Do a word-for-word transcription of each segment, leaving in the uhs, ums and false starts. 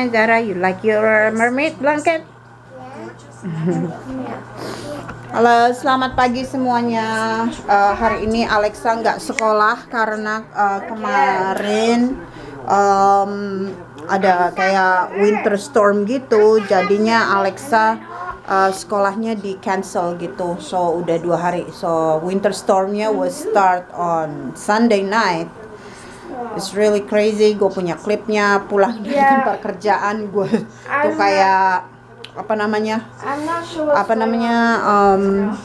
Zara? You like your mermaid blanket? Halo, selamat pagi semuanya. Uh, hari ini Alexa nggak sekolah karena uh, kemarin um, ada kayak winter storm gitu. Jadinya Alexa uh, sekolahnya di cancel gitu. So udah dua hari. So winter stormnya was start on Sunday night. It's really crazy. Gue punya klipnya. Pulang dari Yeah. tempat kerjaan gue tuh kayak apa namanya? Sure apa namanya? Um,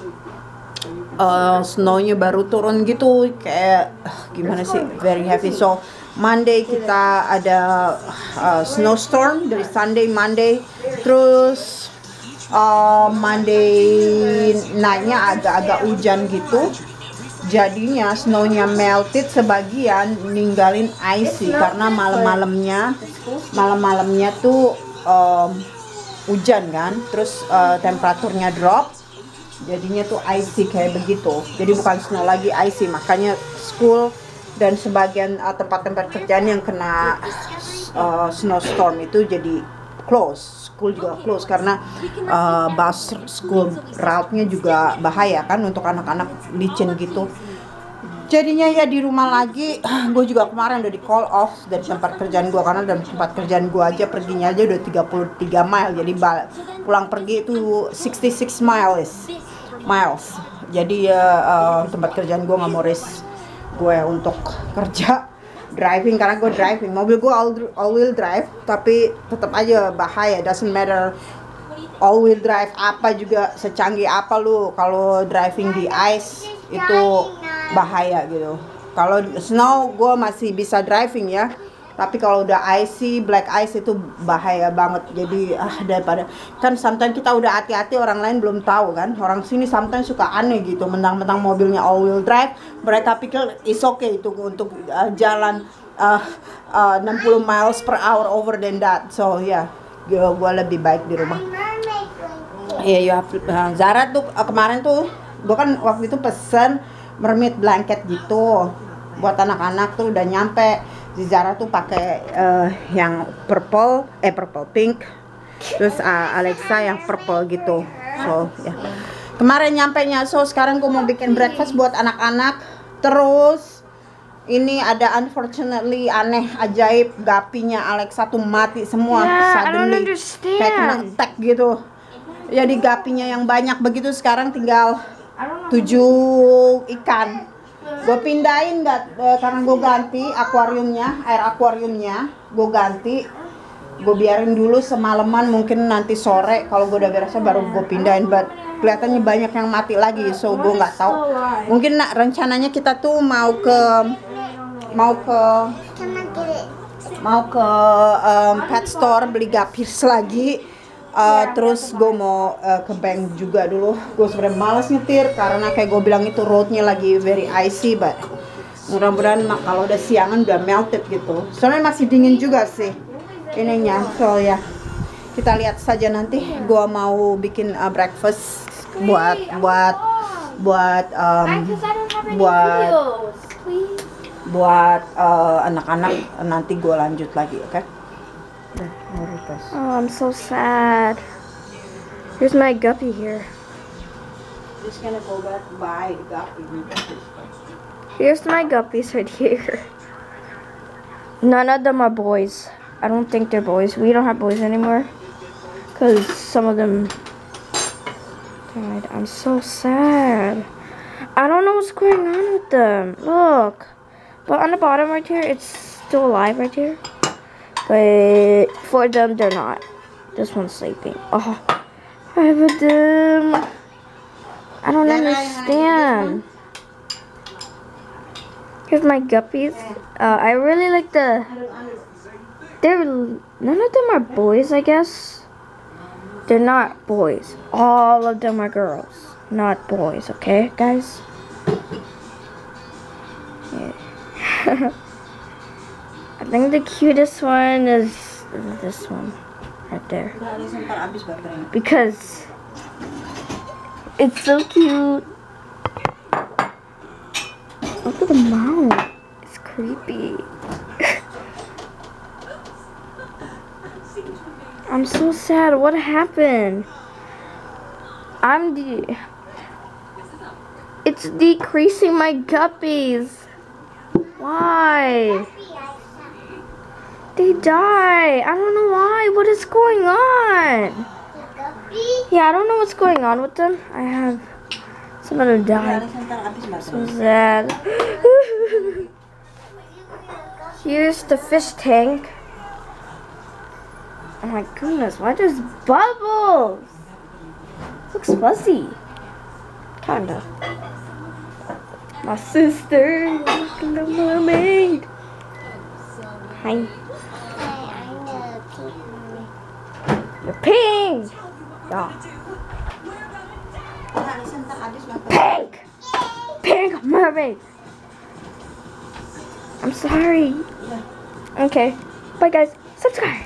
uh, snownya baru turun gitu. Kayak uh, gimana sih? Very heavy. So Monday kita ada uh, snowstorm dari Sunday Monday. Terus uh, Monday nightnya agak-agak hujan gitu. Jadinya snownya melted sebagian, ninggalin icy karena malam-malamnya malam-malamnya tuh um, hujan kan, terus uh, temperaturnya drop, jadinya tuh icy kayak begitu. Jadi bukan snow lagi, icy. Makanya school dan sebagian uh, tempat-tempat kerjaan yang kena uh, snowstorm itu jadi close. School juga close karena uh, bus school route-nya juga bahaya kan untuk anak-anak licin gitu. Jadinya ya di rumah lagi. Gue juga kemarin udah di call off dari tempat kerjaan gue karena dari tempat kerjaan gue aja perginya aja udah tiga puluh tiga mile. Jadi pulang pergi itu sixty-six miles miles. Jadi ya uh, tempat kerjaan gue nggak mau risk gue untuk kerja driving karena gue driving, mobil gue all, all wheel drive, tapi tetap aja bahaya. Doesn't matter all wheel drive apa juga, secanggih apa lu, kalau driving di ice itu bahaya gitu. Kalau snow gue masih bisa driving ya, tapi kalau udah icy, black ice itu bahaya banget. Jadi ah daripada kan sometimes kita udah hati-hati, orang lain belum tahu kan. Orang sini sometimes suka aneh gitu, mentang-mentang mobilnya all wheel drive, mereka pikir is okay itu untuk uh, jalan uh, uh, enam puluh miles per hour over than that. So ya, yeah, gue lebih baik di rumah. Iya, yeah, uh, Zara tuh uh, kemarin tuh gue kan waktu itu pesen mermaid blanket gitu buat anak-anak, tuh udah nyampe. Si Zara tuh pakai uh, yang purple, eh purple pink, terus uh, Alexa yang purple gitu. So ya, yeah. Kemarin nyampe nya. So sekarang gue mau bikin breakfast buat anak-anak. Terus ini ada unfortunately aneh ajaib, gapinya Alexa tuh mati semua. Yeah, suddenly kayak kena attack gitu. Jadi gapinya yang banyak begitu sekarang tinggal tujuh ikan. Gue pindahin nggak e, karena gue ganti akuariumnya, air akuariumnya gue ganti, gue biarin dulu semalaman, mungkin nanti sore kalau gue udah beresnya baru gue pindahin. But kelihatannya banyak yang mati lagi, so gue nggak tahu. Mungkin nak rencananya kita tuh mau ke mau ke mau ke um, pet store beli guppies lagi. Uh, terus gue mau uh, ke bank juga dulu. Gue sebenarnya malas nyetir karena kayak gue bilang itu roadnya lagi very icy, but mudah-mudahan kalau udah siangan udah melted gitu. Soalnya masih dingin juga sih ininya. So ya, kita lihat saja nanti. Gue mau bikin uh, breakfast buat buat buat um, buat buat uh, anak-anak. Nanti gue lanjut lagi, oke? Okay? Oh, I'm so sad. Here's my guppy here. Just gonna go back buy the guppy. Here's my guppies right here. None of them are boys. I don't think they're boys. We don't have boys anymore because some of them died. I'm so sad. I don't know what's going on with them. Look, but on the bottom right here, it's still alive right here. But for them, they're not. This one's sleeping. Oh, I have them. I don't understand. Here's my guppies. Uh, I really like the. They're none of them are boys, I guess. They're not boys. All of them are girls, not boys. Okay, guys. Yeah. I think the cutest one is this one right there because it's so cute. Look at the mouth. It's creepy. I'm so sad. What happened? I'm de- It's decreasing my guppies. Why? They die. I don't know why. What is going on? Yeah, I don't know what's going on with them. I have some of them died. So sad. Here's the fish tank. Oh my goodness, why there's bubbles? Looks fuzzy. Kinda. My sister, look at the mermaid. Hi. The pink. Yeah. Pink. Pink mermaid. I'm sorry. Okay. Bye guys. Subscribe.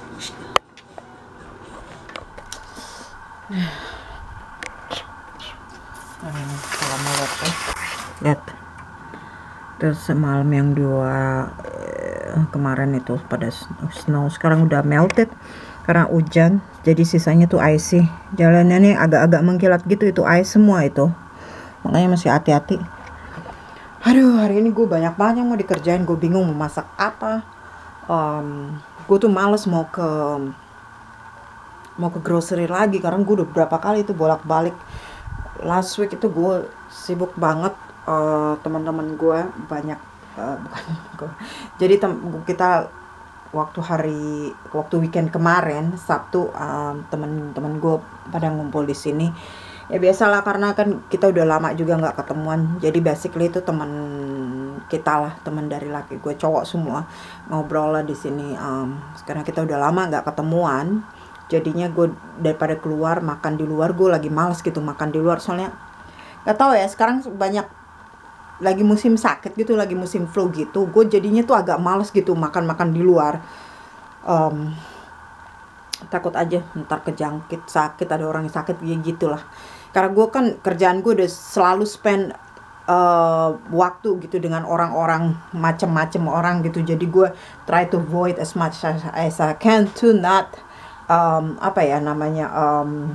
Lihat. Terus semalam yang dua eh, kemarin itu pada snow, sekarang udah melted karena hujan, jadi sisanya tuh icy. Jalannya nih agak-agak mengkilat gitu, itu ice semua itu, makanya masih hati-hati. Aduh, hari ini gue banyak banget yang mau dikerjain, gue bingung mau masak apa. um, gue tuh males mau ke mau ke grocery lagi karena gue udah berapa kali itu bolak-balik. Last week itu gue sibuk banget, uh, teman-teman gue banyak, uh, bukan gue. Jadi tem- kita waktu hari waktu weekend kemarin Sabtu, um, teman-teman gue pada ngumpul di sini. Ya biasalah karena kan kita udah lama juga nggak ketemuan. Jadi basically itu teman kita lah, teman dari laki gue, cowok semua ngobrol lah di sini. Um, sekarang kita udah lama nggak ketemuan. Jadinya gue daripada keluar makan di luar, gue lagi males gitu makan di luar, soalnya gak tahu ya, sekarang banyak lagi musim sakit gitu, lagi musim flu gitu. Gue jadinya tuh agak males gitu makan-makan di luar. Um, takut aja ntar kejangkit, sakit, ada orang yang sakit ya gitulah. Karena gue kan kerjaan gue udah selalu spend uh, waktu gitu dengan orang-orang macem-macem orang gitu. Jadi gue try to avoid as much as, as I can to not Um, apa ya namanya um,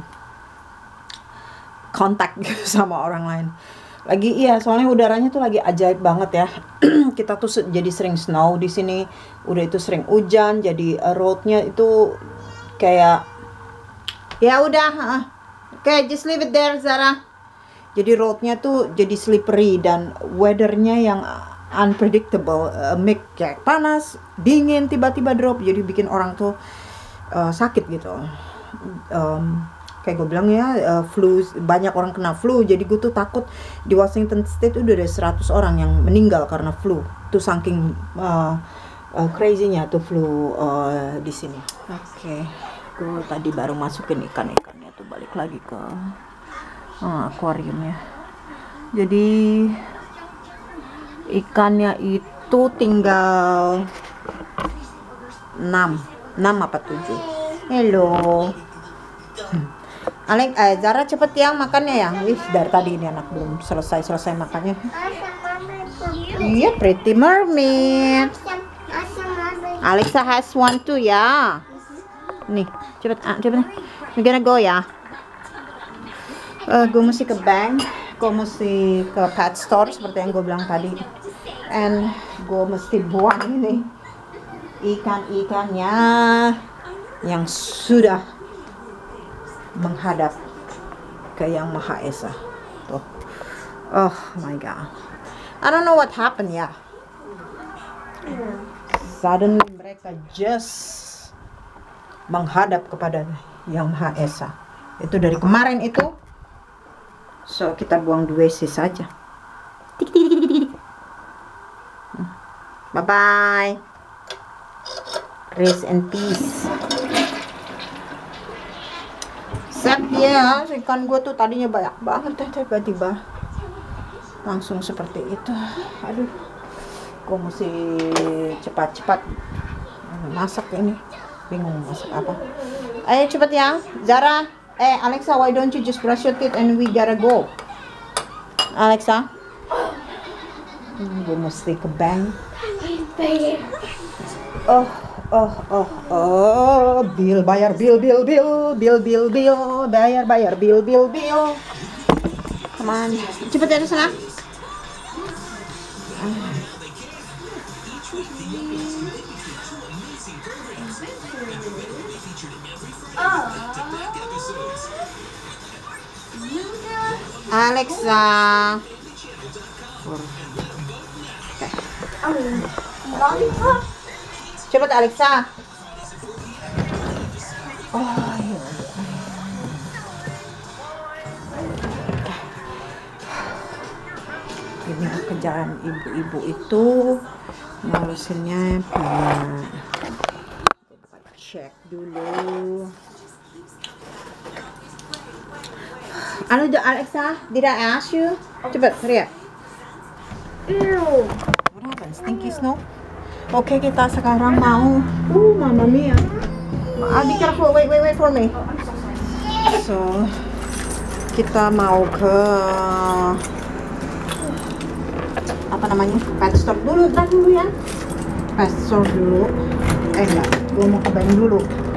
kontak gitu sama orang lain. Lagi iya, soalnya udaranya tuh lagi ajaib banget ya. Kita tuh jadi sering snow di sini, udah itu sering hujan, jadi uh, roadnya itu kayak ya udah, uh, oke okay, just leave it there Zara. Jadi roadnya tuh jadi slippery dan weathernya yang unpredictable, uh, make kayak panas, dingin, tiba-tiba drop, jadi bikin orang tuh Uh, sakit gitu. Um, kayak gue bilang ya, uh, flu, banyak orang kena flu. Jadi gue tuh takut. Di Washington State udah ada seratus orang yang meninggal karena flu. Itu saking uh, uh, crazy-nya tuh flu uh, di sini. Oke, okay. Gue tadi baru masukin ikan-ikannya tuh balik lagi ke uh, akuariumnya. Jadi ikannya itu tinggal enam enam apa tujuh. Hello. Alek, eh, Zara cepet yang makannya ya. Wih, dari tadi ini anak belum selesai-selesai makannya. Iya, Pretty Mermaid. Alexa has one too ya. Nih, cepet, ah, cepet. We're gonna go ya. Uh, gue mesti ke bank, gue mesti ke pet store seperti yang gue bilang tadi. And gue mesti buang ini ikan-ikannya yang sudah menghadap ke Yang Maha Esa. Tuh. Oh my god. I don't know what happened ya. Suddenly mereka just menghadap kepada Yang Maha Esa. Itu dari kemarin itu. So kita buang dua sih saja. Bye bye. Rest and peace. Set ya, ikan gue tuh tadinya banyak banget, tiba-tiba langsung seperti itu. Aduh, gue mesti cepat-cepat masak ini. Bingung masak apa. Ayo cepet ya, Zara. Eh Alexa, why don't you just brush your teeth and we gotta go? Alexa, gue mesti ke bank. Oh. oh, oh, oh, bill, bayar bill, bill, bill, bill, bill, bill, bayar, bayar, bill, bill, bill. Come on, cepet ya sana. Alexa. Lollipop? Cepet Alexa. Oh, iya. Ini kerjaan ibu-ibu itu ngurusinnya punya. Cek dulu. Halo Alexa, did I ask you? Cepet, hurry up. Ew. What happened? Stinky snow? Oke, kita sekarang mau. Uh, Mamma Mia. I'll be careful. Wait, wait, wait for me. So, kita mau ke apa namanya? Pet store dulu, ntar dulu ya. Pet store dulu. Eh enggak, gue mau ke bank dulu.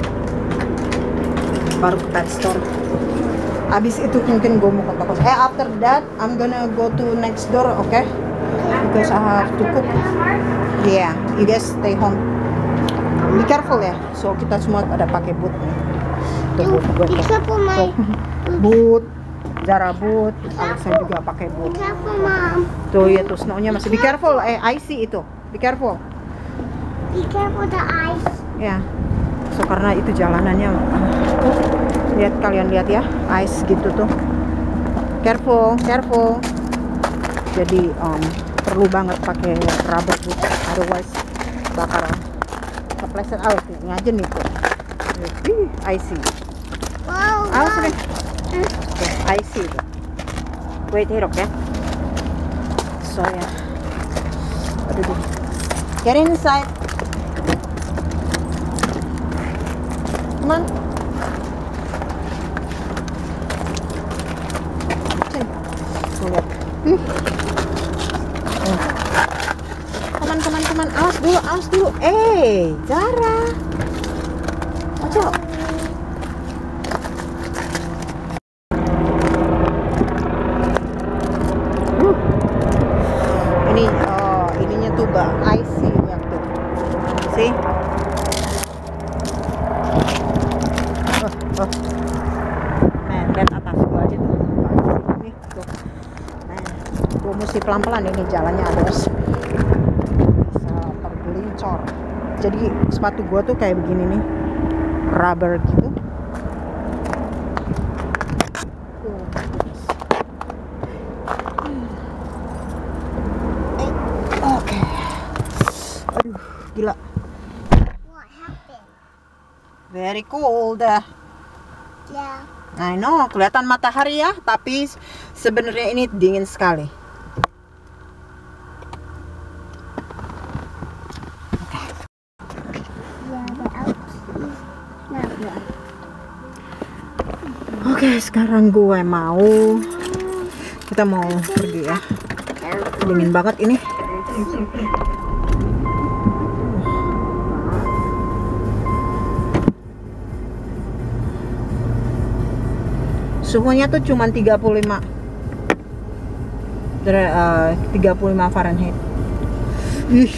Baru ke pet store. Abis itu mungkin gue mau ke toko. Eh, after that, I'm gonna go to next door, okay? Because I have to cook. Yeah, you guys stay home. Be careful ya. So kita semua ada pakai boot nih. Tuh, boot gue. Tuh, boot, Zara boot, Alexa juga pakai boot. Tuh ya tuh snownya masih. Be careful, eh icy itu. Be careful. Be careful the ice. Ya. So karena itu jalanannya. Tuh, lihat kalian lihat ya, ice gitu tuh. Careful, careful. Jadi um, perlu banget pakai rubber boot, otherwise bakal kepleset. Awas ini aja nih tuh. Ih, icy. Wow. Awas deh. Tuh, icy tuh. Wait here, okay? So ya. Yeah. Aduh deh. Get inside. Come on. Tuh lihat. Hmm. Teman, teman, teman, awas dulu, awas dulu. Eh, Zara. Watch out. Uh. Ini, oh, ininya tuh gak icy ya tuh. See? Oh, oh. Man, lihat atas gua aja tuh. Nih, tuh. Man, gua mesti pelan-pelan ini jalannya harus. Tergelincor. Jadi sepatu gua tuh kayak begini nih, rubber gitu. Oke. Aduh, gila. What happened? Very cold. Yeah. I know, kelihatan matahari ya, tapi sebenarnya ini dingin sekali. Oke, sekarang gue mau kita mau pergi ya. Dingin banget ini. Suhunya tuh cuma tiga puluh lima. Uh, tiga puluh lima Fahrenheit. Ih.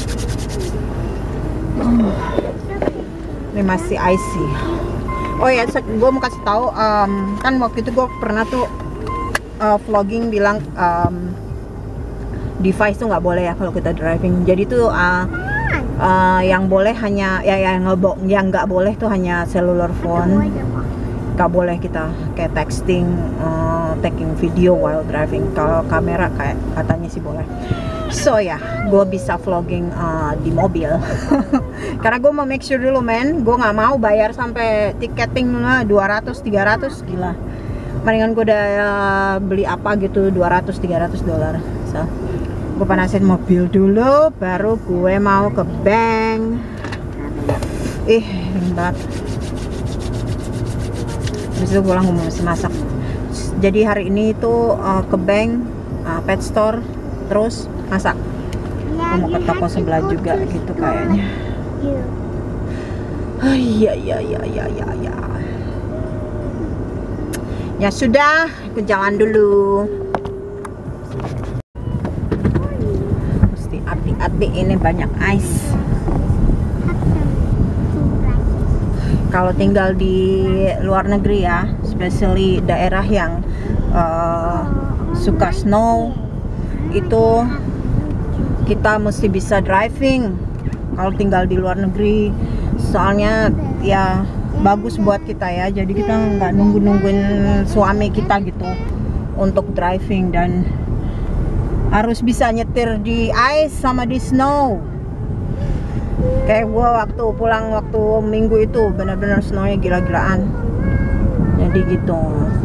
Ini masih icy. Oh ya, gue mau kasih tahu, um, kan waktu itu gue pernah tuh uh, vlogging bilang um, device tuh nggak boleh ya kalau kita driving. Jadi tuh uh, uh, yang boleh hanya ya yang nggak yang nggak boleh tuh hanya cellular phone. Nggak boleh kita kayak texting, uh, taking video while driving. Kalau kamera kayak katanya sih boleh. So ya, yeah, gue bisa vlogging uh, di mobil. Karena gue mau make sure dulu men, gue nggak mau bayar sampai tiketing dua ratus tiga ratus, gila. Mendingan gue udah uh, beli apa gitu dua ratus tiga ratus dolar. So, gue panasin mobil dulu, baru gue mau ke bank. Ih, dingin banget. Habis itu pulang gue mesti masak. Jadi hari ini tuh uh, ke bank, uh, pet store, terus masak. Yeah, Gue mau ke toko sebelah juga gitu kayaknya. You. Oh, iya iya iya iya iya ya. Ya sudah, aku jalan dulu. Mesti hati-hati, ini banyak ice. Kalau tinggal di luar negeri ya, especially daerah yang uh, suka snow, itu kita mesti bisa driving kalau tinggal di luar negeri. Soalnya ya bagus buat kita ya, jadi kita nggak nunggu-nungguin suami kita gitu untuk driving, dan harus bisa nyetir di ice sama di snow. Kayak gua waktu pulang waktu minggu itu benar-benar snownya gila-gilaan. Jadi gitu.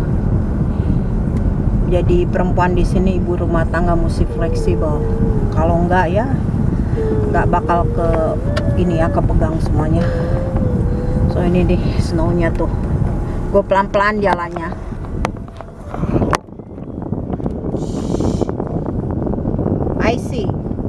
Jadi perempuan di sini, ibu rumah tangga, mesti fleksibel. Kalau enggak ya nggak bakal ke ini ya, kepegang semuanya. So ini deh snownya tuh, gue pelan-pelan jalannya. I see.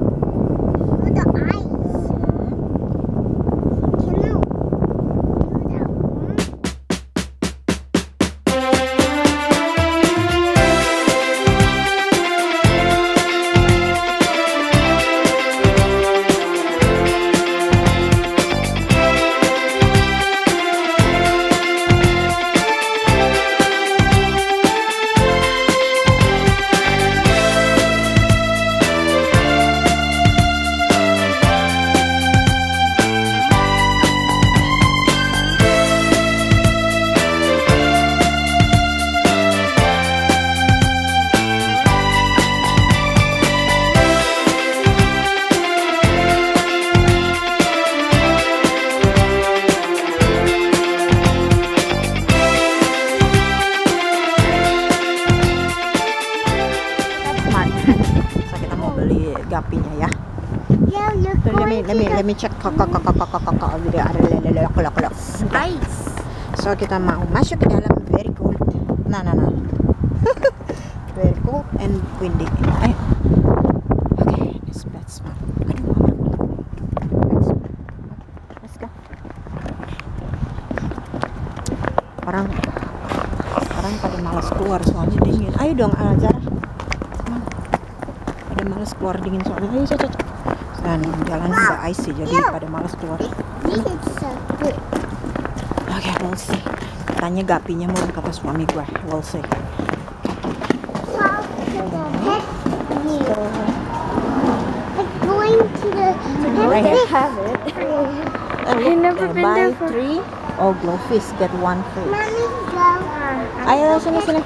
Gapinya ya. Let me let me let me check kakak kakak kakak kakak ada ice. So kita mau masuk ke dalam. Very cold. Nah nah nah. Very cold and windy. Ayo. Okay, this bed smell. Aduh. Let's go. Orang orang pada malas keluar soalnya dingin. Ayo dong Zara. Malas keluar dingin soalnya. Ayo cocok. Dan jalan juga icy, jadi pada malas keluar. Oke, okay, we'll see. Katanya gapinya mau kata suami gue. We'll see. Right here. Have it. I've never been there for. Three. Oh, glowfish get one free. Ayo sini sini.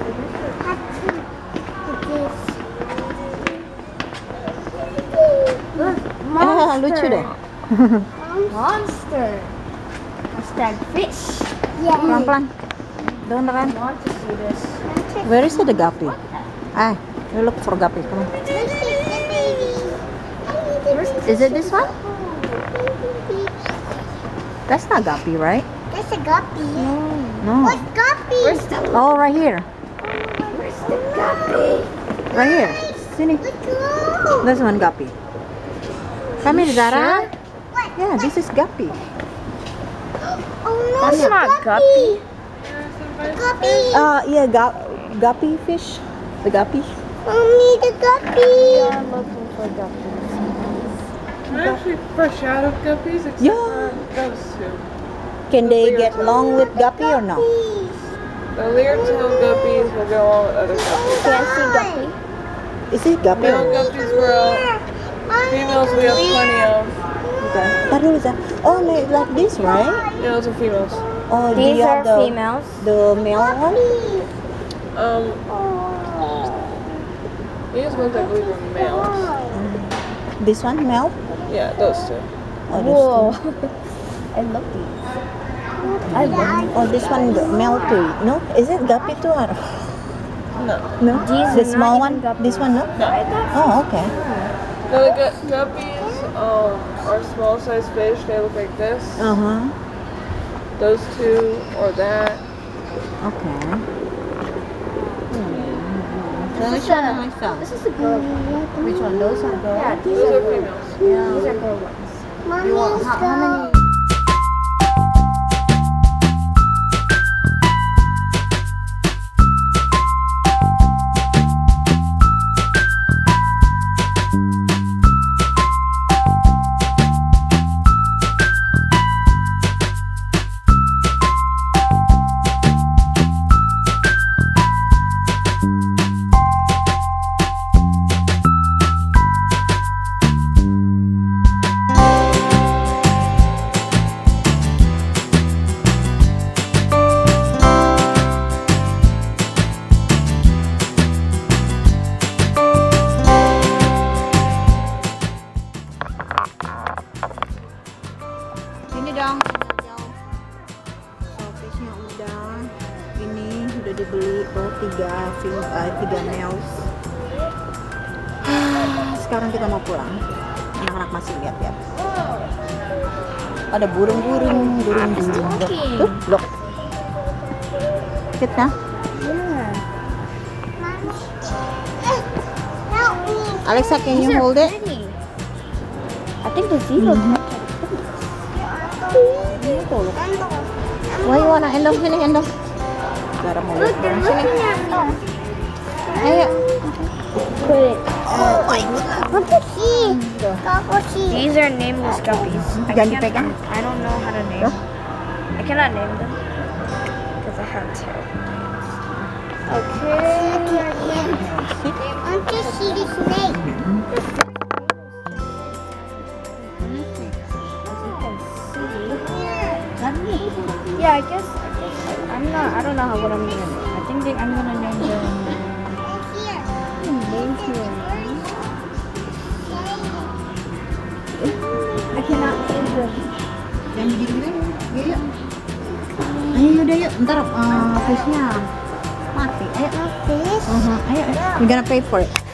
Ah, lucu deh. Monster. Hashtag fish. Yeah. Pelan-pelan. Don't run. Want to see this? Where is the guppy? Ah, we look for guppy. Come on. Is it this one? That's not guppy, right? That's a guppy. No. What's guppy? Where's the Oh, right here. Where's the guppy? Right here. Sini. Let's go. That's one guppy. Come here, Zara. What? Yeah, this is guppy. Oh no, That's the not guppy. Guppy. Uh, yeah, gu guppy fish. The guppy. Mommy, the guppy. I'm looking for guppies. They're actually fresh out of guppies, except Yeah. for those two. Can they get along with guppy or no? The Leartail guppies will go on with other guppies. Can I see guppy? Is it guppy? Male guppies were out. Females we have plenty of. Okay. Taruh, Zara. Oh, ma- like this, right? Yeah, those are females. Oh, do These you are have the, females. the male one? Um, these ones I believe are males. This one, male? Yeah, those two. Oh, Whoa. this I love these. I love. Oh, this one gu- male too. No, is it guppy too? Or? No. No. These The are small not one. even guppies. This one, no. No. Oh, okay. No, the gu- guppies um, are small sized fish. They look like this. Uh huh. Those two or that. Okay. This is a, this is a girl one. Which one? Those are Yeah, girls. these Those are are girl females. These are girl ones. Mommy, You want let's how, go. how many? sekarang kita mau pulang. Anak-anak masih lihat-lihat. Ada burung-burung, burung-burung. Tuh, look. Kita. Yeah. Help me. Alexa, can you hold it? I think the zebra. Tuh, look. Why you wanna endong sini, endong? Gara mau lihat burung sini. Ayo. Put it. Oh my god. What is he? What is he? These are nameless guppies. I Jangan can't- dipegang. I don't know how to name. Tuh. I cannot name them because I have two. Okay. I want to see the snake. Yeah, I guess. I guess I'm not. I don't know how what I'm gonna name. I think that I'm gonna name them. Here. Name here. I cannot name them. Yang begini yuk, yuk. Ayo yaudah yuk, ntar uh, fish-nya mati. Ayo. Fish. Uh-huh. Ayo, ayo. We're gonna pay for it.